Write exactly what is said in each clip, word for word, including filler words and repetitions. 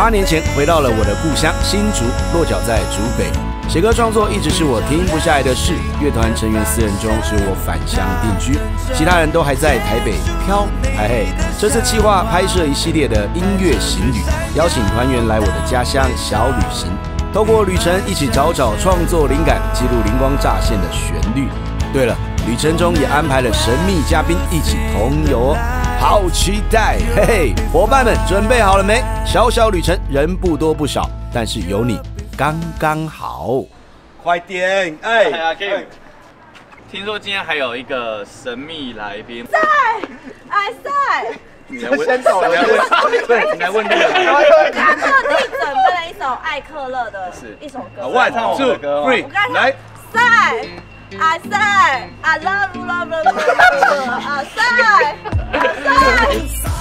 八年前回到了我的故乡新竹，落脚在竹北。写歌创作一直是我停不下来的事。乐团成员四人中，只有我返乡定居，其他人都还在台北飘。嘿嘿，这次计划拍摄一系列的音乐行旅，邀请团员来我的家乡小旅行，透过旅程一起找找创作灵感，记录灵光乍现的旋律。对了，旅程中也安排了神秘嘉宾一起同游哦。 好期待，嘿嘿，伙伴们准备好了没？小小旅程人不多不少，但是有你刚刚好。快点，哎呀 ，Game， 听说今天还有一个神秘来宾。 在，哎在。 你来问，先走了，你来问，对，你来问这个。 他特地准备了一首艾克勒的一首歌。 我唱我的歌。Three， 来。 在。 I say I love you, love you, love you. I say, I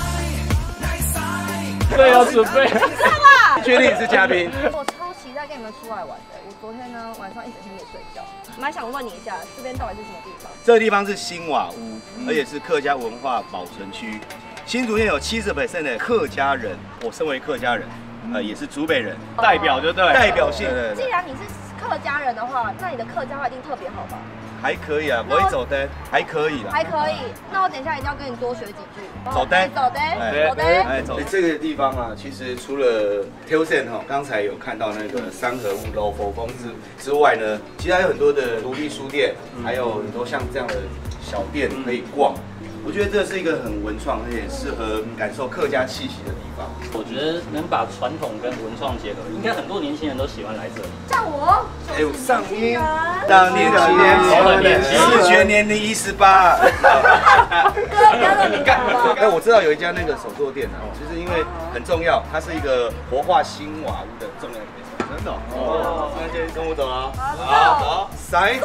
say. 对，要准备。 知道吧？ 确定你是嘉宾？ 我超期待跟你们出来玩的。我昨天呢晚上一整天没睡觉，蛮想问你一下，这边到底是什么地方？ 这个地方是新瓦屋，而且是客家文化保存区。新竹县有七十 percent 的客家人，我身为客家人，呃，也是竹北人， 代表就对， 代表性。 既然你是 客家人的话，那你的客家话一定特别好吧？ 还可以啊，不会走灯，还可以啦。 还可以，那我等一下一定要跟你多学几句。 走灯， 走灯，走灯。 哎，走。这个地方啊，其实除了 Tilson 哈，刚才有看到那个三合屋楼佛宫之之外呢，其实还有很多的独立书店，还有很多像这样的小店可以逛。 我觉得这是一个很文创，而且适合感受客家气息的地方。 我觉得能把传统跟文创结合，应该很多年轻人都喜欢来这里。 像我， 哎呦，上音，当年轻，视觉年龄一十八。 哥，不要那么干了。 哎，我知道有一家那个手作店啊，其实因为很重要，它是一个活化新瓦屋的重要一点。真的哦，那就跟我走了。好，走，塞。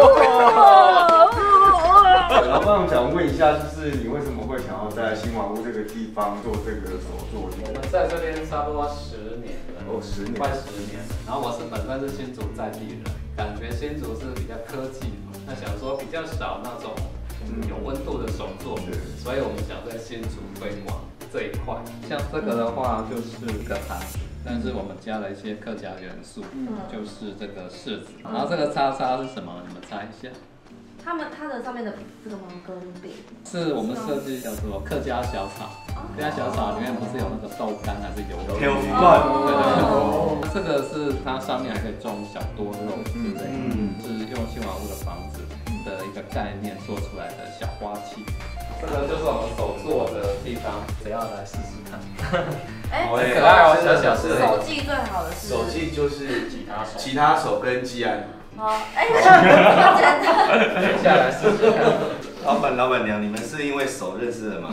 老板，我想问一下，就是你为什么会想要在新瓦屋这个地方做这个手作？ 我们在这边差不多十年了， 哦，十年， 快十年。然后我是本身是新竹在地人，感觉新竹是比较科技，那想说比较少那种有温度的手作，所以我们想在新竹推广这一块。像这个的话就是个盘子，但是我们加了一些客家元素，就是这个柿子。然后这个叉叉是什么？你们猜一下。 他们它的上面的这个毛根饼， 是我们设计叫做客家小炒。客家小炒里面不是有那个豆干还是油肉？ 有饭。 对对对。这个是它上面还可以种小多肉之类的，是用新瓦屋的房子的一个概念做出来的小花器。这个就是我们手做的地方，谁要来试试看？哎，很可爱哦，小小的。 手技最好的是手技就是吉他手， 吉他手跟技安。 好，哎，这么简单。 接下来试试看。 老板、老板娘，你们是因为手认识的吗？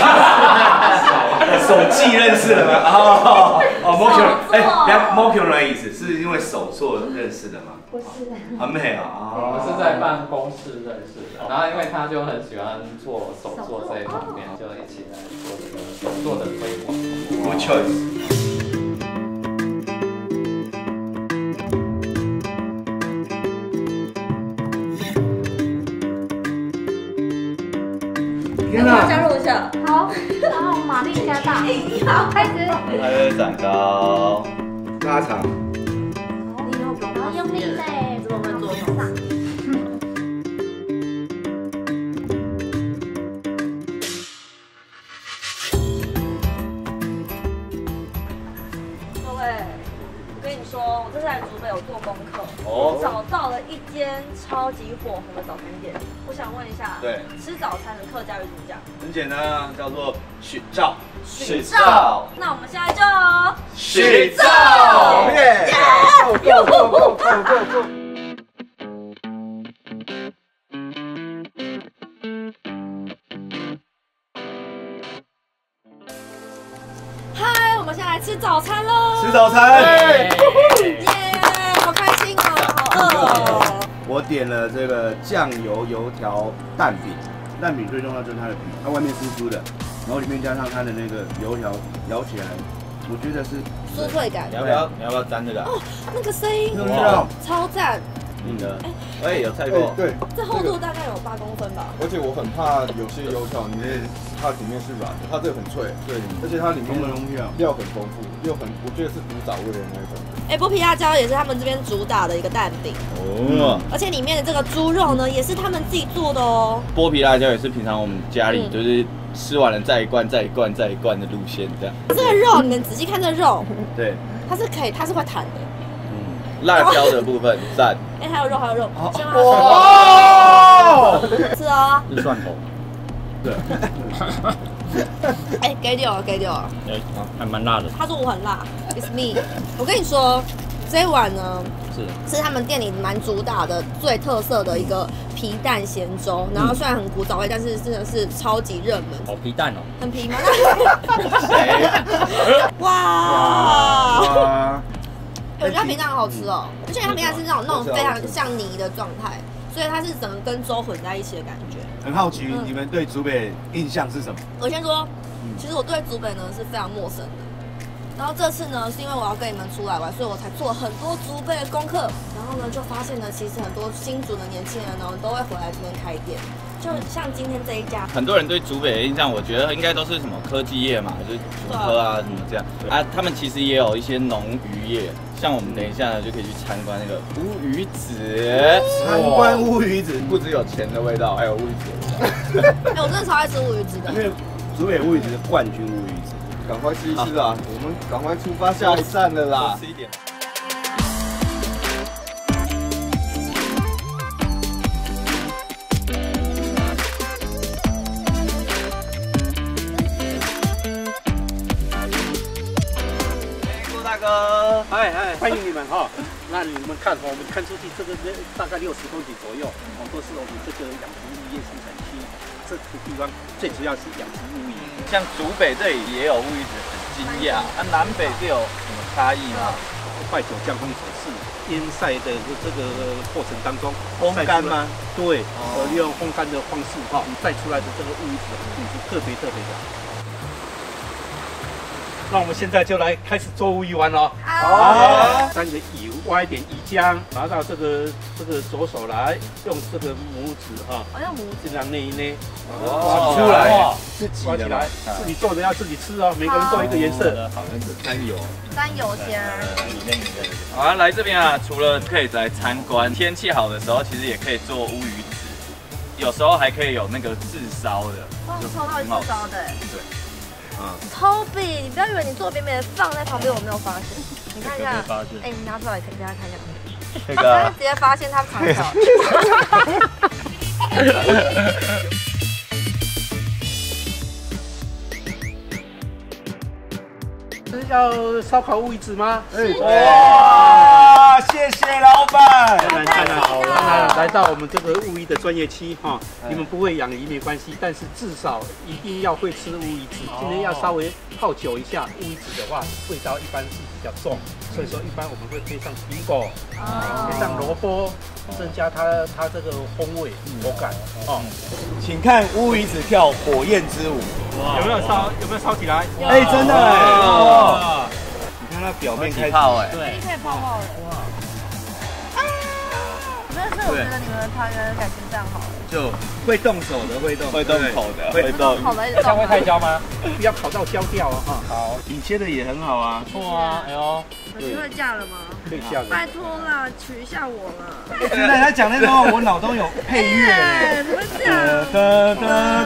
手技认识的吗？哦哦 m o k u 哎 m o k u 的意思是因为手做认识的吗？ 不是， 很美啊。 我们是在办公室认识的，然后因为他就很喜欢做手作这一方面，就一起来做这个手作的推广。 Good choice。 天哪！加入一下，好，然后马力加大，好，开始。 还会长高， 拉长。 你有比较用力嘞，怎么会做上？各位，我跟你说，我这次来竹北有做功课，哦，找到了一间超级火红的早餐店。我想问一下， 对， 吃早餐的客家语怎么讲？很简单啊，叫做许照。 许照。那我们现在就许照，耶！Go go go go go go！ 嗨，我们现在来吃早餐喽！ 吃早餐， 耶！好开心哦，好饿哦。 我点了这个酱油油条蛋饼，蛋饼最重要就是它的皮，它外面酥酥的，然后里面加上它的那个油条，咬起来，我觉得是酥脆感。 你要不要？你要不要沾这个？ 哦，那个声音， 哇， 超赞！ 你的，哎，有菜过。 对， 这厚度大概有八公分吧。 而且我很怕有些油条里面它里面是软的，它这个很脆，对，而且它里面料很丰富，又很我觉得是古早味的那种。 哎，剥皮辣椒也是他们这边主打的一个蛋饼哦，而且里面的这个猪肉呢，也是他们自己做的哦。 剥皮辣椒也是平常我们家里就是吃完了再一罐、再一罐、再一罐的路线这样。 这个肉，你们仔细看这肉， 对， 它是可以，它是会弹的。 嗯，辣椒的部分赞。 哎，还有肉，还有肉。 哇！ 是哦。 是蒜头。对。 哎，给掉了，给掉了。 哎，还蛮辣的。 他说我很辣 ，It's me。我跟你说，这一碗呢是是他们店里蛮主打的最特色的一个皮蛋咸粥，然后虽然很古早味，但是真的是超级热门。 哦，皮蛋哦。 很皮吗？哇！哇！我觉得皮蛋好吃哦，而且它皮蛋是那种那种非常像泥的状态，所以它是整个跟粥混在一起的感觉。 很好奇，你们对竹北印象是什么？ 我先说，其实我对竹北呢是非常陌生的。然后这次呢，是因为我要跟你们出来玩，所以我才做很多竹北的功课。然后呢，就发现呢，其实很多新竹的年轻人呢，都会回来这边开店。就像今天这一家， 很多人对竹北的印象，我觉得应该都是什么科技业嘛，就是竹科啊什么这样啊。他们其实也有一些农渔业，像我们等一下呢就可以去参观那个乌鱼子。 参观乌鱼子， 不只有钱的味道，还有乌鱼子的味道。哎，我真的超爱吃乌鱼子的， 因为竹北乌鱼子是冠军乌鱼子。 赶快吃一吃啊！我们赶快出发下一站了啦！ 吃一点。郭大哥， 嗨嗨，欢迎你们哈！那你们看，我们看出去这个大概六十公顷左右，我们都是我们这个养殖渔业生产区，这个地方最主要是养殖乌鱼。 像竹北这里也有乌鱼子，很惊讶。啊，南北是有什么差异吗？ 快手降风手是腌晒的这个过程当中， 烘干吗？ 对，呃，利用烘干的方式哈，晒出来的这个乌鱼子品质特别特别的好。那我们现在就来开始做乌鱼丸了。好，沾着油，挖一点鱼浆，拿到这个这个左手来，用这个拇指哈， 我用拇指这样捏一捏， 哦， 出来， 自己挖起来，自己做的要自己吃哦，每个人做一个颜色。 好，那是沾油， 沾油先。 好啊，来这边啊，除了可以来参观，天气好的时候，其实也可以做乌鱼子，有时候还可以有那个炙烧的， 哇，抽到炙烧的， 对。 Toby， 你不要以为你坐边边放在旁边，我没有发现。你看一下，哎，你拿出来给大家看一下。这个直接发现他藏小。 是要烧烤乌鱼子吗？ 哎，哇，谢谢老板。 当然当然好了，来到我们这个乌鱼的专业区哈，你们不会养鱼没关系，但是至少一定要会吃乌鱼子。今天要稍微泡久一下，乌鱼子的话味道一般是比较重，所以说一般我们会配上苹果，配上萝卜，增加它它这个风味口感哦。 请看乌鱼子跳火焰之舞， 有没有烧？有没有烧起来？ 哎，真的哎，你看它表面开始泡哎， 对，可以泡泡了。哇！真的是，我觉得你们的团员感情非常好。 就会动手的，会动， 会动口的， 会动。 好的， 这样会太焦吗？ 不要烤到焦掉啊！哈， 好，你切的也很好啊， 不错啊，哎呦， 有机会嫁了吗？ 可以下的。 拜托啦，娶一下我啦！ 现在他讲那段话，我脑中有配乐嘞。 怎么讲？ 哒哒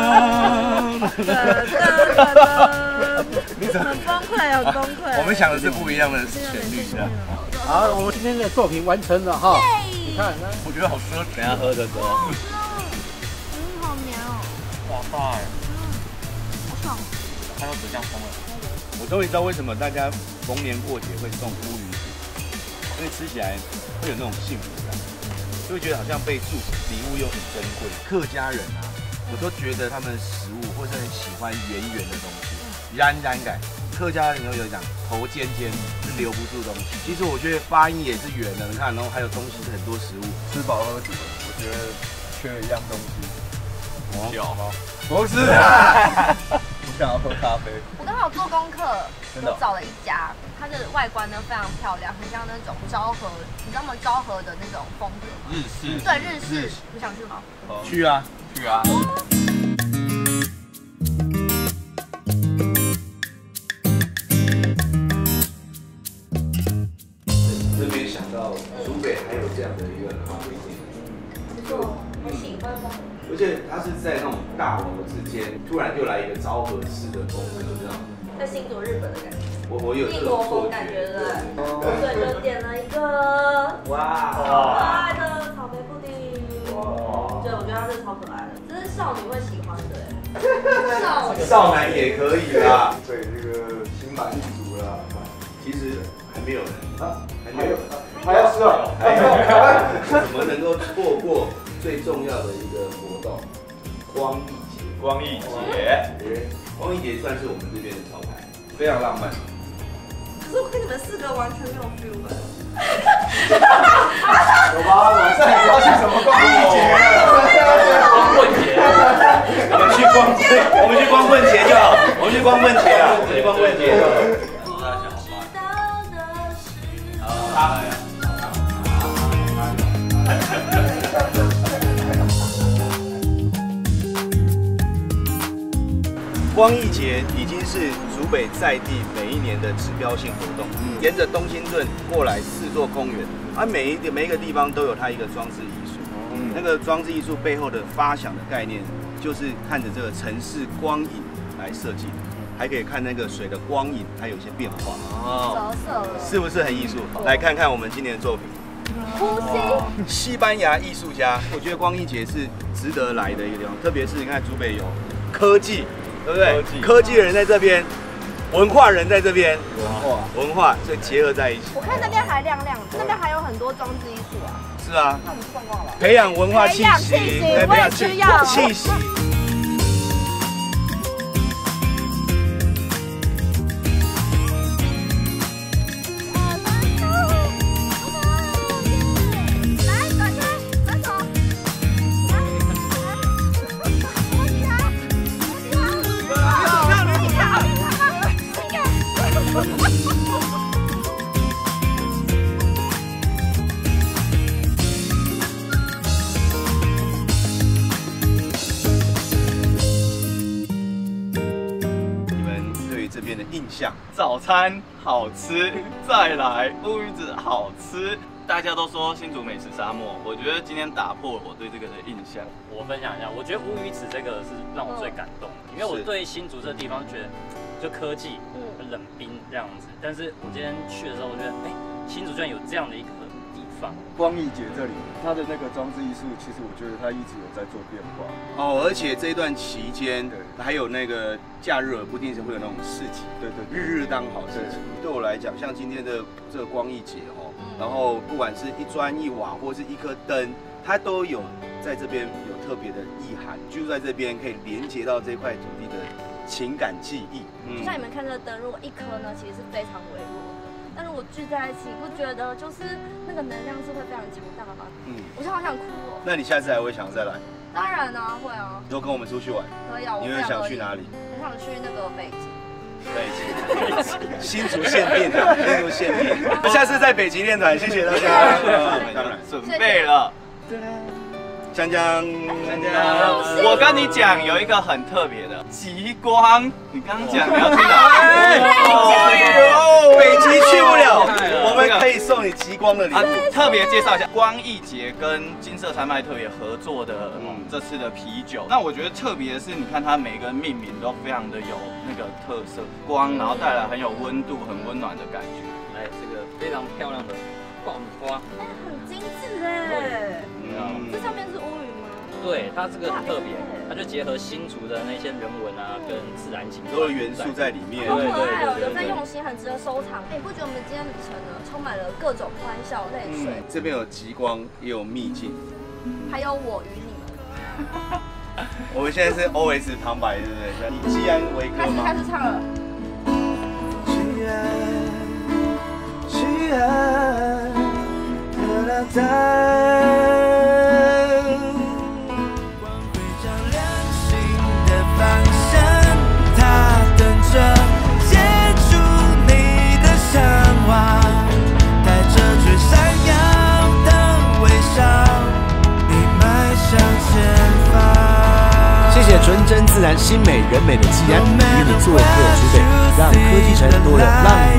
哒哒哒。你怎么？ 很崩溃，很崩溃。 我们想的是不一样的旋律的。 好，我们今天的作品完成了哈。你看， 我觉得好奢侈。 等下喝的多。 嗯，好绵哦。 哇塞！ 嗯，好爽。 看到指向风了。 我终于知道为什么大家逢年过节会送乌鱼子，因为吃起来会有那种幸福感，就会觉得好像被祝福，礼物又很珍贵。客家人啊，我都觉得他们食物或是很喜欢圆圆的东西，冉冉感。客家人有讲头尖尖是留不住东西，其实我觉得发音也是圆的，你看，然后还有东西是很多食物，吃饱喝足，我觉得缺了一样东西。酒吗？不是啊， 想要喝咖啡。 我刚好做功课， 真的我找了一家，它的外观呢非常漂亮，很像那种昭和，你知道吗？昭和的那种风格吗？ 日式。 对，日式。你想去吗？ 去啊， 去啊。 这边想到竹北还有这样的一个咖啡店， 不错，我喜欢吗？ 而且它是在那种大楼之间，突然就来一个昭和式的风格，这样。 在新竹日本的感觉， 我我有这异国种错风感觉， 觉。 对不对？所以就点了一个哇， 可爱的草莓布丁。哇，对，我觉得它真的超可爱的，这是少女会喜欢的。少女少男也可以啦。 对，这个心满意足啦。 其实还没有人啊，还没有人， 还要吃啊？ 还有，怎么能够错过最重要的一个活动——光艺节？ 光艺节， 光艺节算是我们这边的招牌，非常浪漫。 可是我跟你们四个完全没有 feel 哎。 有吧？晚上也要去什么光艺节？ 光棍节， 我们去光棍，我们去光棍节就好，我们去光棍节啊，我们去光棍节就好。 好， 光艺节已经是竹北在地每一年的指标性活动，嗯、沿着东兴顿过来四座公园，而、啊、每一个每一个地方都有它一个装置艺术。嗯、那个装置艺术背后的发想的概念，就是看着这个城市光影来设计的，还可以看那个水的光影，还有一些变化。 折射了， 是不是很艺术？来看看我们今年的作品。 呼吸。 西班牙艺术家，我觉得光艺节是值得来的一个地方，特别是你看竹北有科技。对不对？科技的人在这边，文化人在这边，文化文化，所以结合在一起。 我看那边还亮亮的，那边还有很多装置艺术啊。 是啊。 那我们去逛逛吧。 培养文化气息， 对，培养需要气息。印象， 早餐好吃，再来乌鱼子好吃。大家都说新竹美食沙漠，我觉得今天打破了我对这个的印象。 我分享一下，我觉得乌鱼子这个是让我最感动的，因为我对新竹这个地方觉得就科技、嗯、冷冰这样子，但是我今天去的时候，我觉得哎、欸，新竹居然有这样的一个地方。 光艺节这里，它的那个装置艺术，其实我觉得它一直有在做变化。 哦，而且这一段期间，还有那个假日不定时会有那种市集， 对对， 日日当好市集。对我来讲，像今天的这个光艺节哦，然后不管是一砖一瓦或是一颗灯，它都有在这边有特别的意涵，居住在这边可以连接到这块土地的情感记忆。 就像你们看这个灯，如果一颗呢，其实是非常微弱的。但如果聚在一起，不觉得就是那个能量是会非常强大吗？嗯，我就好想哭哦。 那你下次还会想再来？ 当然啊，会啊。 以后跟我们出去玩， 可以啊。 你会想去哪里？ 我想去那个北极。 北极，新竹限定的，新竹限定。那下次在北极练团，谢谢大家。 当然，准备了。 江江， 江江，我跟你讲，有一个很特别的极光。你刚刚讲你要去哪？ 北极去不了，我们可以送你极光的礼物。 特别介绍一下，光艺节跟金色山脉特别合作的这次的啤酒。那我觉得特别的是，你看它每个命名都非常的有那个特色，光，然后带来很有温度、很温暖的感觉。 来，这个非常漂亮的爆米花， 哎，很精致哎。这上面是乌鱼吗？ 对，它这个很特别，它就结合新竹的那些人文啊，跟自然景， 都有元素在里面。 好可爱哦，有在用心，很值得收藏。哎，你不觉得我们今天旅程呢，充满了各种欢笑、泪水？ 嗯，这边有极光，也有秘境， 还有我与你们。 我们现在是 O S 旁白，对不对？以季安为歌吗？ 开始开始唱了。 既然，既然得到它。光会照亮心的方向，它谢谢纯真自然、心美人美的季安与你做客竹北，让科技城多了浪